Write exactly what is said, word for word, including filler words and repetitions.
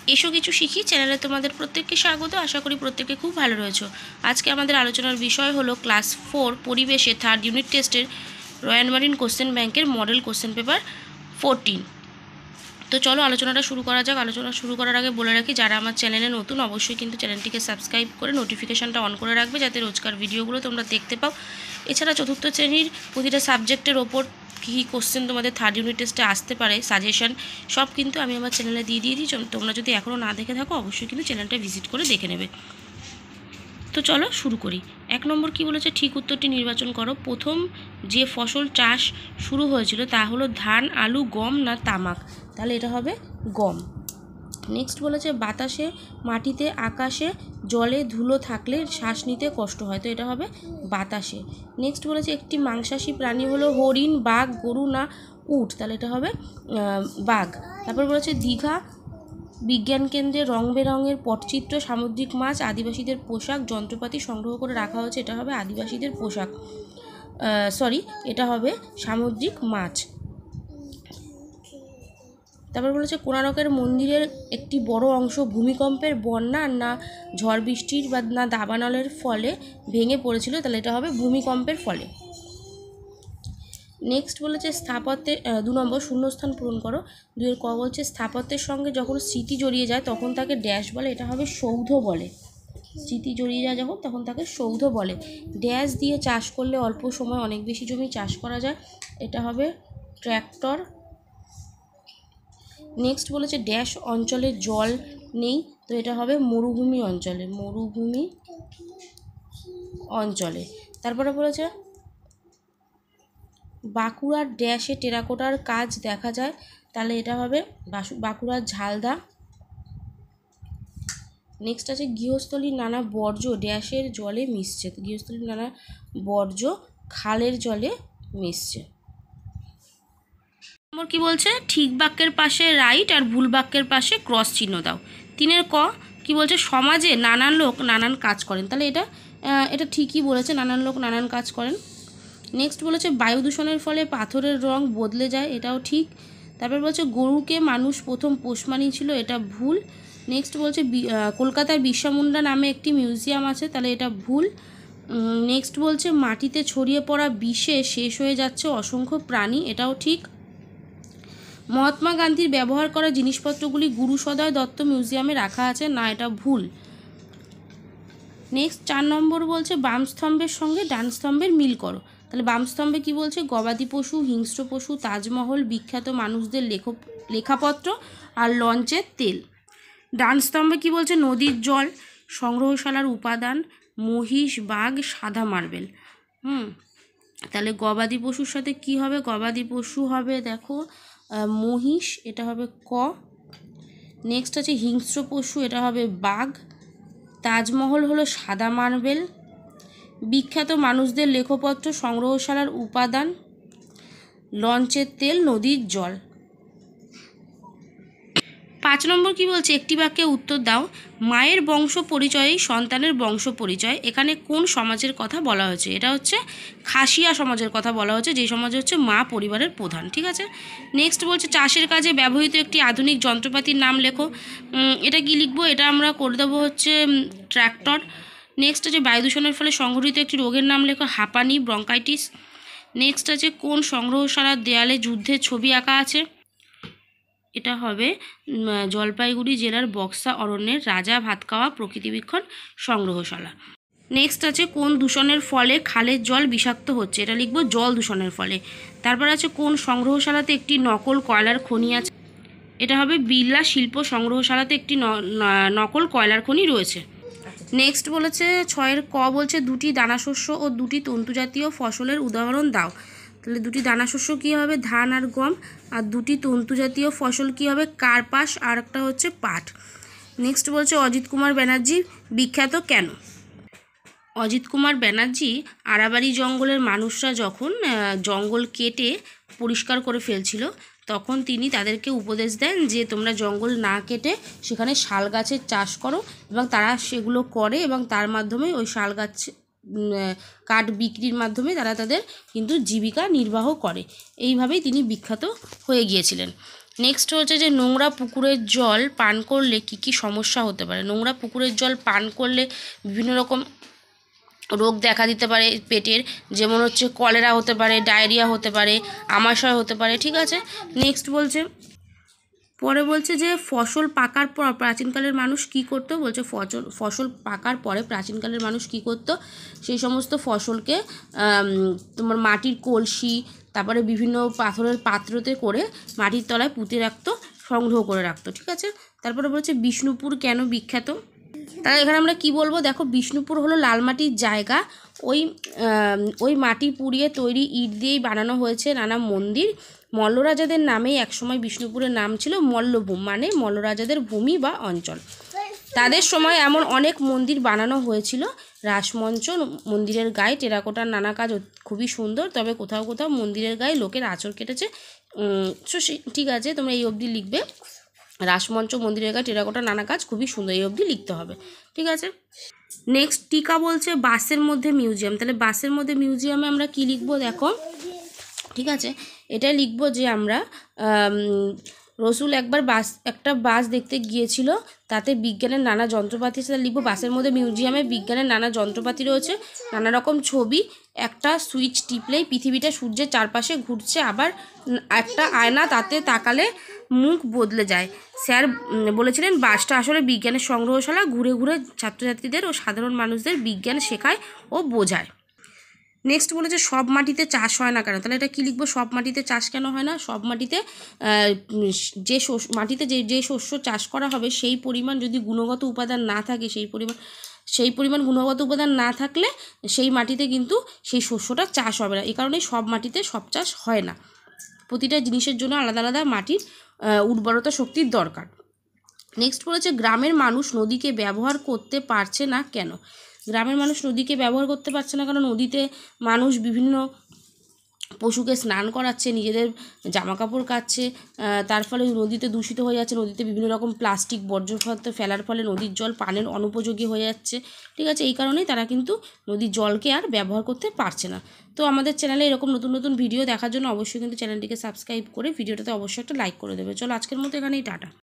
এসো কিছু শিখি চ্যানেলে তোমাদের প্রত্যেককে স্বাগত। আশা করি প্রত্যেকে খুব ভালো রয়েছে। আজকে আমাদের আলোচনার বিষয় হলো ক্লাস ফোর পরিবেশে থার্ড ইউনিট টেস্টের রয়্যাল মারিন কোশ্চেন ব্যাংকের মডেল কোশ্চেন পেপার ফোরটিন। তো চলো আলোচনাটা শুরু করা যাক। আলোচনা শুরু করার আগে বলে রাখি, যারা আমার চ্যানেলে নতুন অবশ্যই কিন্তু চ্যানেলটিকে সাবস্ক্রাইব করে নোটিফিকেশানটা অন করে রাখবে, যাতে রোজকার ভিডিওগুলো তোমরা দেখতে পাও। এছাড়া চতুর্থ শ্রেণীর প্রতিটা সাবজেক্টের ওপর কী কী কোশ্চেন তোমাদের থার্ড ইউনিট টেস্টে আসতে পারে, সাজেশন সব কিন্তু আমি আমার চ্যানেলে দিয়ে দিয়ে দিই। তোমরা যদি এখনও না দেখে থাকো অবশ্যই কিন্তু চ্যানেলটা ভিজিট করে দেখে নেবে। তো চলো শুরু করি। এক নম্বর কি বলেছে, ঠিক উত্তরটি নির্বাচন করো। প্রথম যে ফসল চাষ শুরু হয়েছিল তা হলো ধান, আলু, গম না তামাক? তাহলে এটা হবে গম। নেক্সট বলেছে বাতাসে, মাটিতে, আকাশে, জলে ধুলো থাকলে শ্বাস নিতে কষ্ট হয়, তো এটা হবে বাতাসে। নেক্সট বলেছে একটি মাংসাশী প্রাণী হলো হরিণ, বাঘ, গরু না উট? তাহলে এটা হবে বাঘ। তারপর বলেছে দীঘা বিজ্ঞান কেন্দ্রে রং বেরঙের পটচিত্র, সামুদ্রিক মাছ, আদিবাসীদের পোশাক, যন্ত্রপাতি সংগ্রহ করে রাখা হয়েছে, এটা হবে আদিবাসীদের পোশাক, সরি এটা হবে সামুদ্রিক মাছ। তারপর বলেছে কোণারকের মন্দিরের একটি বড় অংশ ভূমিকম্পের, বন্যা না ঝড় বৃষ্টির বা না দাবানলের ফলে ভেঙে পড়েছিল? তাহলে এটা হবে ভূমিকম্পের ফলে। নেক্সট বলেছে স্থাপত্যের দু নম্বর শূন্যস্থান পূরণ করো। দুয়ের ক বলছে স্থাপত্যের সঙ্গে যখন স্মৃতি জড়িয়ে যায় তখন তাকে ড্যাশ বলে? এটা হবে সৌধ বলে। স্মৃতি জড়িয়ে যায় যখন তখন তাকে সৌধ বলে। ড্যাশ দিয়ে চাষ করলে অল্প সময় অনেক বেশি জমি চাষ করা যায়? এটা হবে ট্র্যাক্টর। নেক্সট বলেছে ড্যাশ অঞ্চলে জল নেই, তো এটা হবে মরুভূমি অঞ্চলে, মরুভূমি অঞ্চলে। তারপরে বলেছে বাঁকুড়ার ড্যাশে টেরাকোটার কাজ দেখা যায়, তাহলে এটা হবে বাঁকুড়ার ঝালদা। নেক্সট আছে গৃহস্থলীর নানা বর্জ্য ড্যাশের জলে মিশছে, তো গৃহস্থলীর নানা বর্জ্য খালের জলে মিশছে। নম্বর কি বলছে, ঠিক বাক্যের পাশে রাইট আর ভুল বাক্যের পাশে ক্রস চিহ্ন দাও। তিনের ক কি বলছে সমাজে নানান লোক নানান কাজ করেন, তাহলে এটা এটা ঠিকই বলেছে, নানান লোক নানান কাজ করেন। নেক্সট বলেছে বায়ু দূষণের ফলে পাথরের রং বদলে যায়, এটাও ঠিক। তারপর বলছে গরুকে মানুষ প্রথম পোষ মানিয়েছিল, এটা ভুল। নেক্সট বলছে কলকাতায় বিরসা মুন্ডা নামে একটি মিউজিয়াম আছে, তাহলে এটা ভুল। নেক্সট বলছে মাটিতে ছড়িয়ে পড়া বিষে শেষ হয়ে যাচ্ছে অসংখ্য প্রাণী, এটাও ঠিক। মহাত্মা গান্ধীর ব্যবহার করা জিনিসপত্রগুলি গুরু সদয় দত্ত মিউজিয়ামে রাখা আছে, না এটা ভুল। নেক্সট চার নম্বর বলছে বাম স্তম্ভের সঙ্গে ডান স্তম্ভের মিল করো। তাহলে বাম স্তম্ভে কী বলছে গবাদি পশু, হিংস্র পশু, তাজমহল, বিখ্যাত মানুষদের লেখ লেখাপত্র আর লঞ্চের তেল। ডান স্তম্ভে কী বলছে নদীর জল, সংগ্রহশালার উপাদান, মহিষ, বাঘ, সাদা মার্বেল। হুম তাহলে গবাদি পশুর সাথে কি হবে, গবাদি পশু হবে দেখো মহিষ, এটা হবে ক। নেক্সট আছে হিংস্র পশু, এটা হবে বাঘ। তাজমহল হলো সাদা মার্বেল। বিখ্যাত মানুষদের লেখপত্র, সংগ্রহশালার উপাদান, লঞ্চের তেল, নদীর জল। পাঁচ নম্বর কি বলছে একটি বাক্যে উত্তর দাও। মায়ের বংশ পরিচয়েই সন্তানের বংশ পরিচয়, এখানে কোন সমাজের কথা বলা হয়েছে? এটা হচ্ছে খাসিয়া সমাজের কথা বলা হচ্ছে, যে সমাজে হচ্ছে মা পরিবারের প্রধান, ঠিক আছে। নেক্সট বলছে চাষের কাজে ব্যবহৃত একটি আধুনিক যন্ত্রপাতির নাম লেখো। এটা কি লিখবো, এটা আমরা করে দেবো হচ্ছে ট্র্যাক্টর। নেক্সট আছে বায়ু দূষণের ফলে সংঘটিত একটি রোগের নাম লেখো, হাঁপানি, ব্রঙ্কাইটিস। নেক্সট আছে কোন সংগ্রহশালার দেয়ালে যুদ্ধের ছবি আঁকা আছে? এটা হবে জলপাইগুড়ি জেলার বক্সা অরণ্যের রাজা ভাতখাওয়া প্রকৃতিবীক্ষণ সংগ্রহশালা। নেক্সট আছে কোন দূষণের ফলে খালের জল বিষাক্ত হচ্ছে? এটা লিখবো জল দূষণের ফলে। তারপর আছে কোন সংগ্রহশালাতে একটি নকল কয়লার খনি আছে? এটা হবে বিড়লা শিল্প সংগ্রহশালাতে একটি নকল কয়লার খনি রয়েছে। নেক্সট বলেছে ছয়ের ক বলছে দুটি দানাশস্য ও দুটি তন্তুজাতীয় ফসলের উদাহরণ দাও। তাহলে দুটি দানাশস্য কী হবে ধান আর গম, আর দুটি তন্তুজাতীয় ফসল কী হবে কার্পাস আর একটা হচ্ছে পাট। নেক্সট বলছে অজিত কুমার ব্যানার্জি বিখ্যাত কেন? অজিত কুমার ব্যানার্জি আরাবাড়ি জঙ্গলের মানুষরা যখন জঙ্গল কেটে পরিষ্কার করে ফেলছিল তখন তিনি তাদেরকে উপদেশ দেন যে তোমরা জঙ্গল না কেটে সেখানে শাল গাছের চাষ করো, এবং তারা সেগুলো করে এবং তার মাধ্যমে ওই শাল গাছ কাঠ বিক্রির মাধ্যমে তারা তাদের কিন্তু জীবিকা নির্বাহ করে। এইভাবেই তিনি বিখ্যাত হয়ে গিয়েছিলেন। নেক্সট হচ্ছে যে নোংরা পুকুরের জল পান করলে কি কি সমস্যা হতে পারে। নোংরা পুকুরের জল পান করলে বিভিন্ন রকম রোগ দেখা দিতে পারে পেটের, যেমন হচ্ছে কলেরা হতে পারে, ডায়রিয়া হতে পারে, আমাশয় হতে পারে, ঠিক আছে। নেক্সট বলছে, পরে বলছে যে ফসল পাকার পর প্রাচীনকালের মানুষ কি করতো, বলছে ফসল ফসল পাকার পরে প্রাচীনকালের মানুষ কি করতো, সেই সমস্ত ফসলকে তোমার মাটির কলসি, তারপরে বিভিন্ন পাথরের পাত্রতে করে মাটির তলায় পুঁতে রাখতো, সংগ্রহ করে রাখতো, ঠিক আছে। তারপরে বলছে বিষ্ণুপুর কেন বিখ্যাত। তাহলে এখানে আমরা কি বলবো, দেখো বিষ্ণুপুর হলো লাল মাটির জায়গা, ওই ওই মাটি পুড়িয়ে তৈরি ইট দিয়েই বানানো হয়েছে নানা মন্দির। মল্লরাজাদের নামেই একসময় বিষ্ণুপুরের নাম ছিল মল্লভূম, মানে মল্লরাজাদের ভূমি বা অঞ্চল। তাদের সময় এমন অনেক মন্দির বানানো হয়েছিল। রাসমঞ্চ, মন্দিরের গায়ে টেরাকোটার নানা কাজ খুবই সুন্দর, তবে কোথাও কোথাও মন্দিরের গায়ে লোকের আঁচড় কেটেছে। ঠিক আছে, তোমরা এই অবধি লিখবে, রাসমঞ্চ, মন্দিরের গায়ে টেরাকোটার নানা কাজ খুবই সুন্দর, এই অবধি লিখতে হবে, ঠিক আছে। নেক্সট টিকা বলছে বাসের মধ্যে মিউজিয়াম। তাহলে বাসের মধ্যে মিউজিয়ামে আমরা কি লিখবো দেখো, ঠিক আছে, এটা লিখবো যে আমরা রসুল একবার বাস একটা বাস দেখতে গিয়েছিল, তাতে বিজ্ঞানের নানা যন্ত্রপাতি, সেটা লিখবো বাসের মধ্যে মিউজিয়ামে বিজ্ঞানের নানা যন্ত্রপাতি রয়েছে, নানা রকম ছবি, একটা সুইচ টিপলেই পৃথিবীটা সূর্যের চারপাশে ঘুরছে, আবার একটা আয়না, তাতে তাকালে মুখ বদলে যায়। স্যার বলেছিলেন বাসটা আসলে বিজ্ঞানের সংগ্রহশালা, ঘুরে ঘুরে ছাত্রছাত্রীদের ও সাধারণ মানুষদের বিজ্ঞান শেখায় ও বোঝায়। নেক্সট বলেছে সব মাটিতে চাষ হয় না কেন। তাহলে এটা কী লিখবো, সব মাটিতে চাষ কেন হয় না। সব মাটিতে যে শস্য মাটিতে যে যে শস্য চাষ করা হবে সেই পরিমাণ যদি গুণগত উপাদান না থাকে, সেই পরিমাণ সেই পরিমাণ গুণগত উপাদান না থাকলে সেই মাটিতে কিন্তু সেই শস্যটা চাষ হবে না। এই কারণেই সব মাটিতে সব চাষ হয় না। প্রতিটা জিনিসের জন্য আলাদা আলাদা মাটির উর্বরতা শক্তির দরকার। নেক্সট বলেছে গ্রামের মানুষ নদীকে ব্যবহার করতে পারছে না কেন। গ্রামের মানুষ নদীকে ব্যবহার করতে পারছে না কারণ নদীতে মানুষ বিভিন্ন পশুকে স্নান করাচ্ছে, নিজেদের জামা কাপড় কাচ্ছে, তার ফলে নদীতে দূষিত হয়ে যাচ্ছে। নদীতে বিভিন্ন রকম প্লাস্টিক বর্জ্য পদার্থ ফেলার ফলে নদীর জল পানের অনুপযোগী হয়ে যাচ্ছে, ঠিক আছে। এই কারণেই তারা কিন্তু নদীর জলকে আর ব্যবহার করতে পারছে না। তো আমাদের চ্যানেলে এরকম নতুন নতুন ভিডিও দেখার জন্য অবশ্যই কিন্তু চ্যানেলটিকে সাবস্ক্রাইব করে ভিডিওটাতে অবশ্যই একটা লাইক করে দেবে। চলো আজকের মতো এখানেই টাটা।